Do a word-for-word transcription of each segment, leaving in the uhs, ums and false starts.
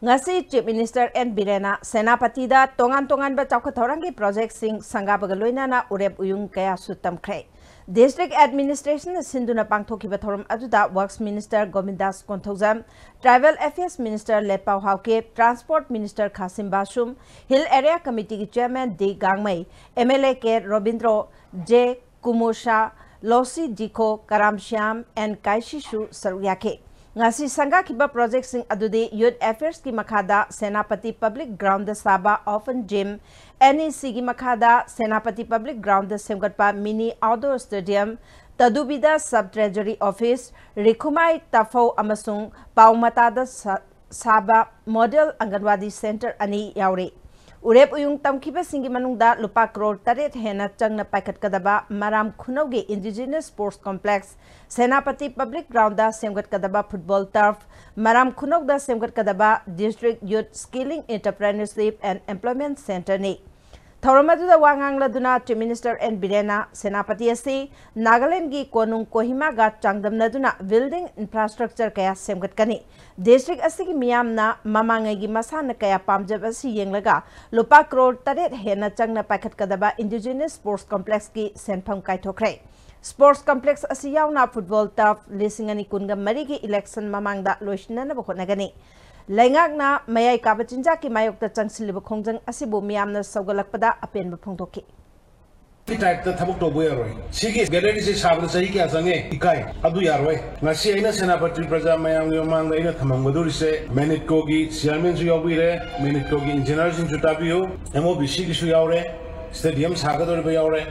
ngasi Chief Minister N.Biren Senapatida tongan tonganba chaokhat thouranggi project sing sangabaga loinana Urep Uyung kayasu tamkhre. District Administration Sinduna pangthokiba thorum aduda Works Minister Gomindas Konthojam, Tribal Affairs Minister Lepau Hauke, Transport Minister Kasim Basum, Hill Area Committee Chairman D Gangmai, M L A K Robindro J Kumusha, Losi Diko Karamshyam and Kaishishu Saryake. ngasi sangakhre project sing adude youth affairs ki makhada Senapati Public Ground da saba often gym N E C ki makhada Senapati Public Ground da semgatpa mini outdoor stadium tadubida sub treasury office Rikhumai Tafo amasung Paumata da saba model Anganwadi center ani yaure. Urep Uyung tamkhre singi manungda lupa crore taret hena changna paikat kadaba maram khunauge indigenous sports complex Senapati Public Ground da semgat kadaba football turf maram khunaug da semgat kadaba district youth skilling entrepreneurship and employment center ni Thauramadu da wangang laduna Chief Minister N.Biren Senapati asi Nagaland gi konung Kohima ga changdam naduna building infrastructure kaya semgat kani district asi gi miyamna mamangai gi masana kaya pamjab asi yenglaga lupa crore taret hena changna paikat kadaba indigenous sports complex ki senpham kaithokre. Sports complex asi yauna football turf lisingani kunga marigi election mamangda loisna na bokhnagani Laingakna mayai kabachinja ki mayokta changsilib khongjang asibu miyamna saugalakpada apenba phongthoki type the thabuk to boy roi sigi gallery se sabna sahi kya sange ikai adu yar roi ngasi aina senapati praja mayam ni mang aina thamangbadur se minute ko gi chairman su yobi re minute ko gi engineer sin chutabiyo emo bisi gi su yaure stadium sagador be yaure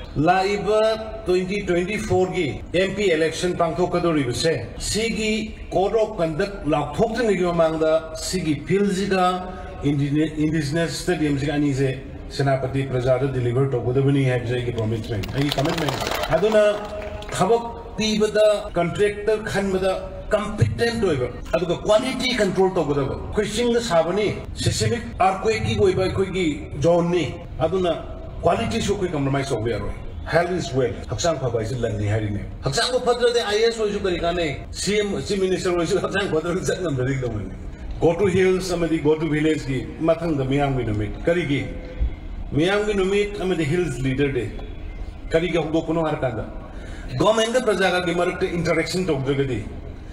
live twenty twenty-four gi M P election pangthokadori se sigi code of conduct lakhok ni gi mang da sigi philjiga indigenous stadium ji ani se Senapati Prajada delivered to Budabuni have a commitment. A commitment. Aduna Habok Tibada contractor Kanmada competent over. Aduka quality control to Budaba. Question the Sabani, systemic earthquake by Quiki, Johnny. Aduna quality should compromise of Vero. Health is well. Haksang Papa is landing heading. Haksang Patra the I S was Ukarikane, Chief Minister was Haksang Patra Zatam the Rigdaman. Go to hills, somebody go to village, Matang the Miang Winamik, Karigi. Miyamgi numit ame the hills leader day. Kari ka hugo kuno harkanda. Government the prajaga ki marak interaction talk jagadi.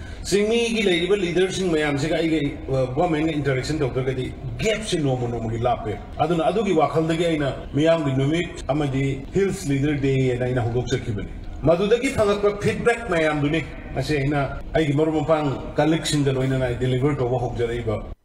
Singi ki level leaders sing mayam se ka ai government interaction talk jagadi. Gap se nomo nomo ki lape. Aduna adu ki wakhal dagi aina miyamgi numit ame the hills leader day na ina hugo sakibani. Madudagi phangak feedback mayam duni ase ina ai ki maru mapang collection da loina na deliver to wa hok jaraiba.